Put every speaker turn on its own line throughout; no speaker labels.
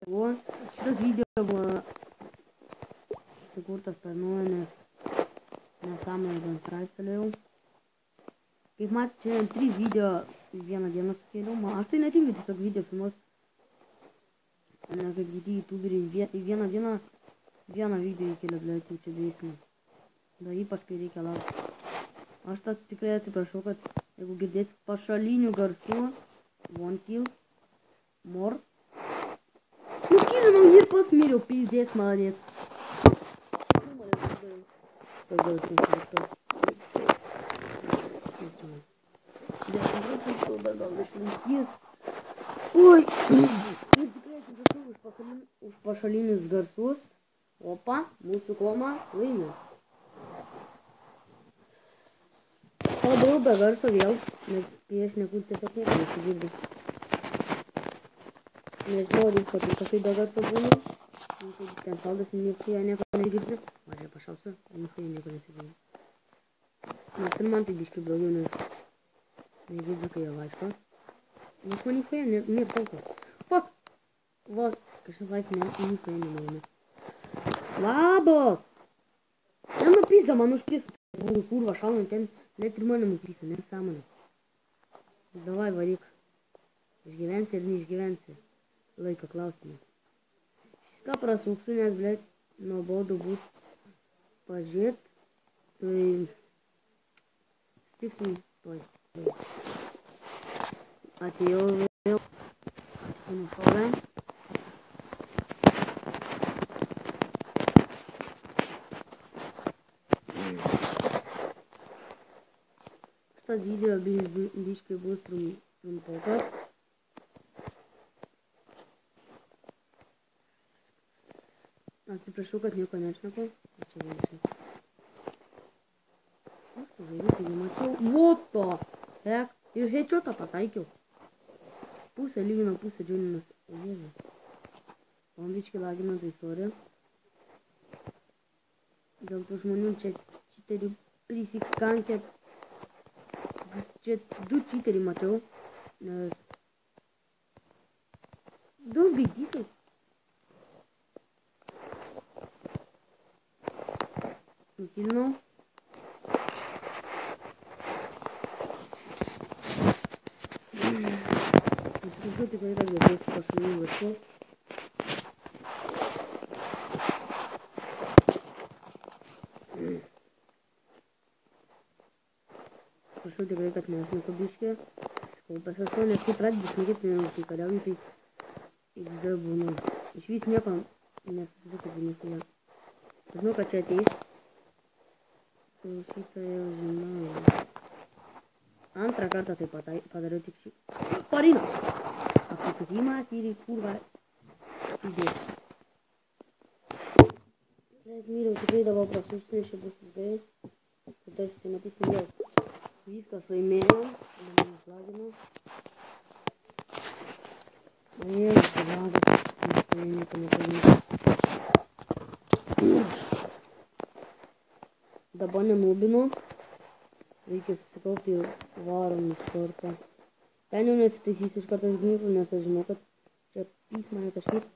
O, šitas video buvo sukurtas per nuomonės nesąmonę gan praistelėjau. Kaip matėte, šiandien 3 video vieną dieną sukėliau. Aš tai netingiu tiesiog video filmuos. Ne kaip kiti youtuberiai vieną dieną vieną video įkelia, blėt, jau čia veisime. Dar ypač kai reikia laukti. Aš tą tikrai atsiprašau, kad jeigu girdėsit pašalinių garsų, won't kill, more. Nukilinau ir pats miriau, pizdės, maladės. Gal išlaikys. Oi! Ir tikrai atsiprašau už pašalinius garsus. Opa, mūsų koma laimė. Padariau be garso vėl, nes kai aš neku tiesiog nieko nesigirdi. Nežinau, jums patinka, kai be garso būna. Ten šaldas, nieko negirdi. Mažai pašalsiu, nieko nesigirdi. Nors ir man tai biškai blogiau, nes negirdi, kai jie vaikšto. Nes man nieko nėra tauko. Fuck! Va, kažkaip laik nieko nelaimė. Labas! Ten nupisa, man užpisa. Kurva, šaunant ten, net ir mane nupisa, nesąmonė. Davai, varyk. Išgyvensi ir neišgyvensi. Laiko klausimą. Šitą prasuksiu, nes, blėt, nuobodu bus pažiūrėt. Tai stiksim toj. Atėjau vėl. Nušovė. Šitas video biškai bus trumpokas. Atsiprašau, kad nieko nešneku. Čia vėliau. Aš pažiūrėjau, tai nemačiau. What the heck? Ir headshotą pataikiau. Pusę lygino, pusę džiūninas. Jėzė. Man biškai lagino, tai sorry. Dėl tų žmonių čia čiteri prisikankė. Čia 2 čiterį mačiau, nes 2 gaidykas. Nukilinau. Atsiprašau, tikrai dar girdėsiu pašalinių garsų. Prašau tikrai, kad nešneku biškį. Skaupęs esu, nes kai pradedi šnekėti, kai kariauju, tai XD būnu. Iš vis nieko nesusitikti niekuo. Žinau, kad čia ateis. Šitą jau žinau. Antrą kartą tai padariau tik šį. Parina! Apsisukimas ir į kurvą įdėti. Myriau, tikrai dabar prasusiu, nes čia bus gerai. Tada matysim vėl. Viskas laimėjo. Dabar nuslaginu. Ir palagas. Nieko nepavyko. Dabar nenubinu. Reikia susikaupti ir varom iš karto. Ten jau neatsitaisysiu iš karto iš ginklų, nes aš žinau, kad čia pys mane kažkaip.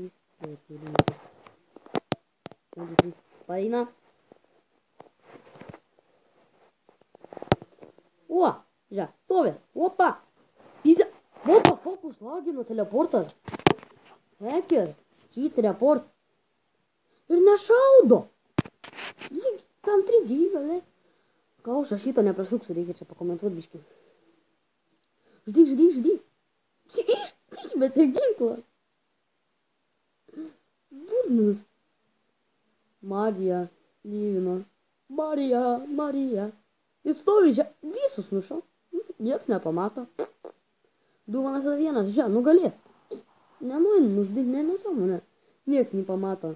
Paina. O, žiūrėk, stovi. Opa. Pizė. Opa, fokus lagino teleportą. Hacker. Cheat report. Ir nešaudo. Tam 3 gyvybė, ne? Gal aš šito neprasuksiu, reikia čia pakomentuoti biškį. Ždyk. Išmetė ginklą. Durnas. Marija. Lyvino. Marija. Jis stovi čia. Visus nušau. Nieks nepamato. 2-1, čia, nugalės. Nenuin, nuždyk, nesąmonė. Nieks nepamato.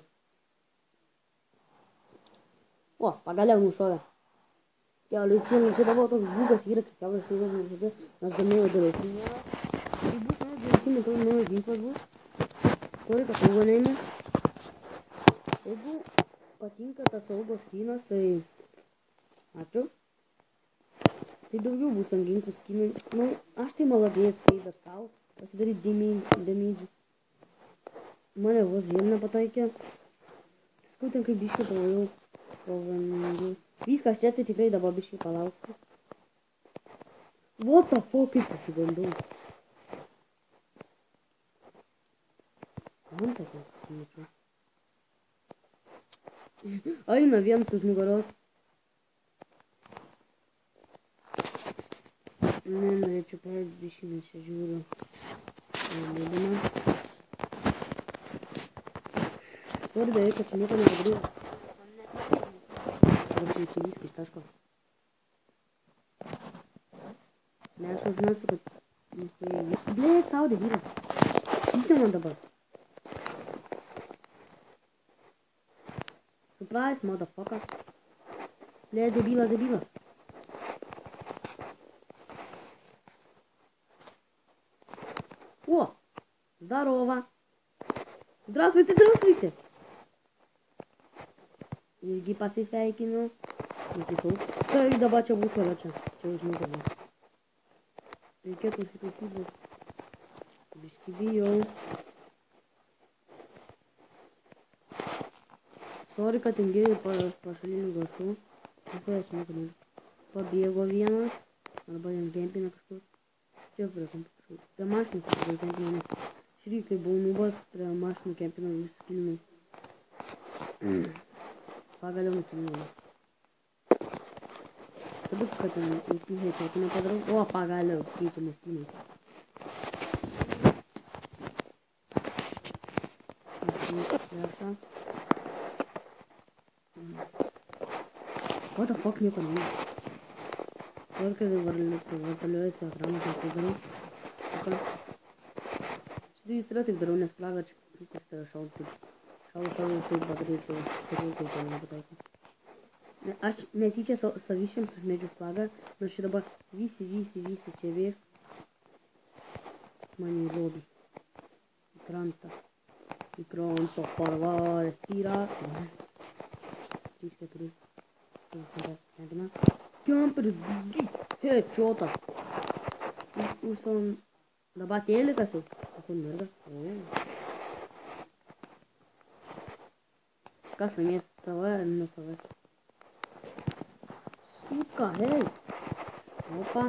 O, pagaliau nušovė. Kelių sienų, čia dabar toks būgas yra, kai kelių sienų nušovė, nes gamėjo dėlėsi nėra. Tai bus, ne, dėlėsi, matau, naujas ginklas bus. Sorry, kad saugo neėmė. Jeigu patinka tas saugo skinas, tai ačiū. Tai daugiau bus ant ginklų skinų. Nu, aš tai maladės, tai dar savo pasidaryti damage. Mane vos vėl nepataikė. Skautin kaip biškį pavojau. Pavojau. Viskas čia tai tikrai dabar biškį palauksiu. What the fuck, kaip pasigandau. Man tai kaip. Aina vienas už nugaros. Ne, norėčiau perėti biškį, nes čia žiūriu. Liūdina. Sorry, beveik, kad čia nieko nepadariau. Dabar čia viską ištaško. Ne, aš užmėsiu, kad... Blėt, saudė, vyra. Vyksta man dabar. Surprise, motherfucker. Блядь, дебила. О, здорово. Здравствуйте. Irgi pasisveikinu. Nukitau. Tai dabar čia bus vėliau čia. Čia užmėgama. Reikėtų užsitaisyti. Biškį bijau. Sorry, kad tingėjau pašalinių garsų. Tikrai aš nieko noriu. Pabėgo vienas. Arba jam kempina kažkur. Čia prie kažkur. Prie mašinų kažkur kempina, nes šį kai buvau nubas, prie mašinų kempina vis kilinau. Pagaliau nukilinau. Sabuk, kad ten įklyhai kempina padarau. O, pagaliau, krytų mastynai. What the fuck, nieko neįsiu. Sorry, kad vartaliuojasi ekraną, kad tai darau. Šitai jis yra taip darau, nes plaga čia kas tai šaudų taip. Šaudų taip padarytų, sakau, kaip to nepataikau. Aš netyčia savišiams užmėdžiu flagą, nors šitą dabar visi čia vėks. Man į lobį. Į krantą. Į kranto parvarės tyra. 3-4. Kemperi, headshot'as. Užsan. Dabar telikas jau. Sakau, merga. Kas laimės, sava ar ne sava? Sutka, hei. Opa.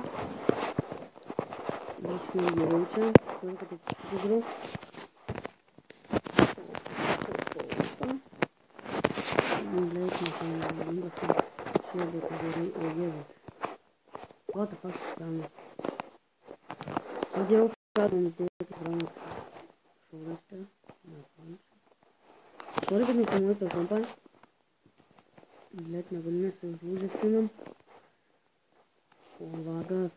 Biškai geriau čia. Turiu, kad taip susidarau. Opa. Blėt, nepainam. Šėdė, kad gerai, o jėvai. What the fuck, spraunu. Pradėjau pradomus dėti, spraunu. Šaudastė. Sorry, kad nefilmuoju per kompą. Blėt, negaliu nesužūžėsinam. O, lagas.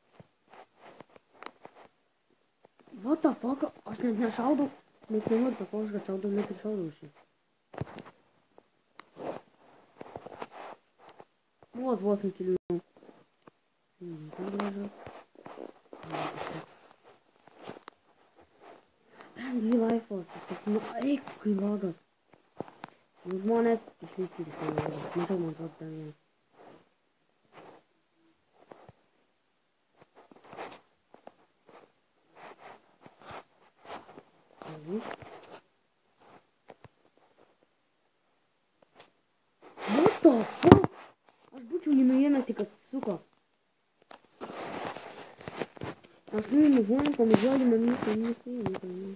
What the fuck, aš net nešaudau. Net nenoriu pasakoti, kad šaudau, net ir šaudau šį. Vos nukilinau. Tai gražas. Bent 2 laifos. Eik, kai lagas. Žmonės išlaikyti tai lagas. Matau, man atrodo, ten vienas. What the fuck? Aš būčiau jį nuėmęs, tik atsisuko. Aš nuėmė žmonės, pamėžiuoju man nieko.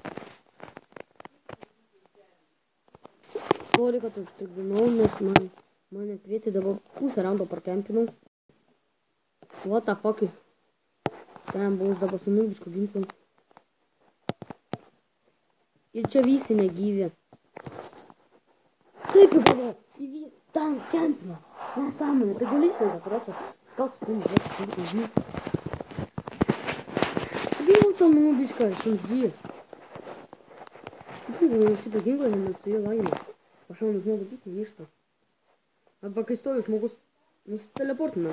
Sorry, kad užtikrinau, nes mane kvietė dabar pusę raundo parkempinau. What the fuck? Ten buvau dabar su nubišku ginklu. Ir čia visi negyvi. Taip jau buvo. Tam kempino. Nesąmonė, tai gali išlaidą, kuriuo skauts pilį. Bijau tam nubišką, šimsdį. Šitą ginklą mes su juo laimė. Pašaunu žmogų bitį ništą. Arba kai stovi žmogus, nusiteleportina.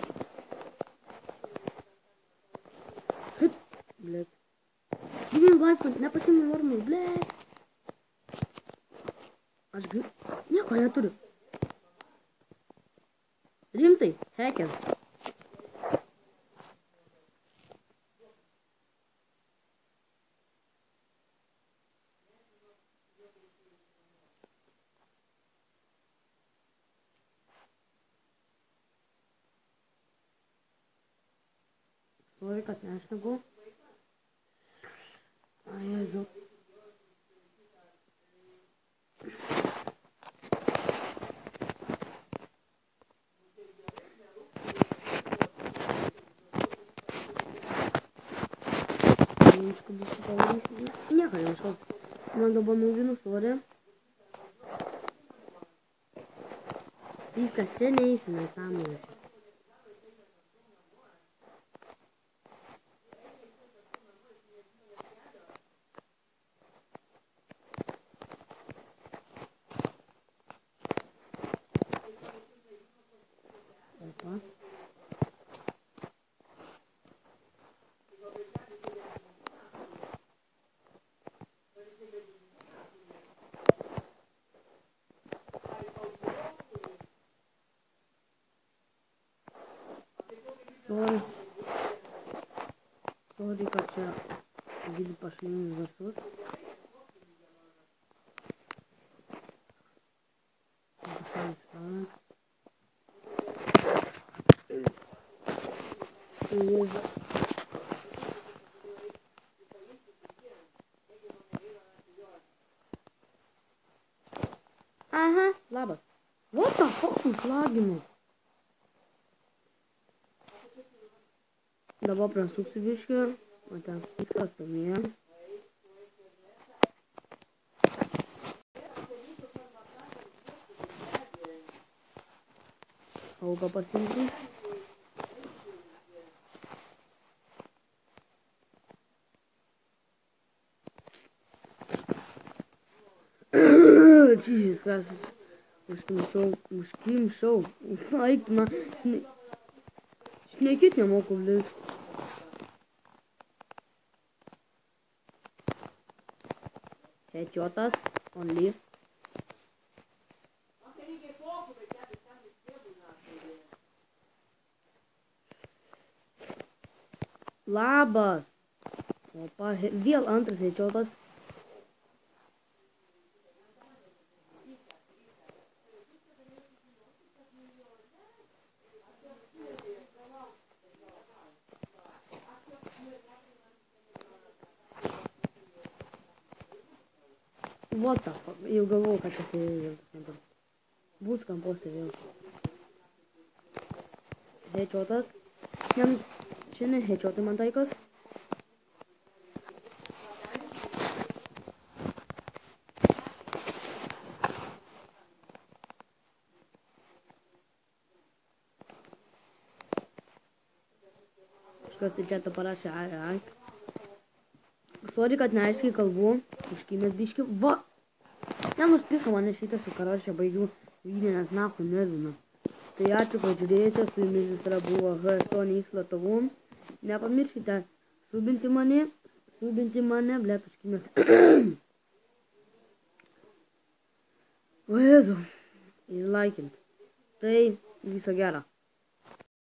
Hit, blėt. Gyvim laifą, nepasimu normų, blėt. Aš nieko neturiu. Rimtai, hackers. Sorry, kad nešneku. A Jėzau. Немножко быстро поворачиваю. Не, хорошо. Man dabar nuvinus svorio. Viskas čia neįsime sąmonė. Opa. Sorry, kad čia gili pašlinis visus. Jėzau. Aha, labas. What the fuck, nuslagino. Dabar prasuksiu biškį. O ten viskas tamie. Auką pasimti. Jesus Christ. Užkimšau. Eik, na. Šnekėt nemoku, blėt. Headshot'as, only. Labas. Opa, vėl antras headshot'as. What the fuck? Jau galvojau, kad čia vėl dabar. Bus kampuose vėl. Headshot'as. Šiandien headshot'ai man taikas. Kažkas į chatą parašė ai. Sorry, kad neaiškiai kalbu. Užkimęs biškį. Va! Nenuspėka mane šitas su karočią baigiu video, nes nahu nervina. Tai ačiū, kad žiūrėjote, su jumis visada buvo H8X Lietuva. Nepamirškite subinti mane, blėt, užkimęs. O Jėzau. Ir laikint. Tai viso gero.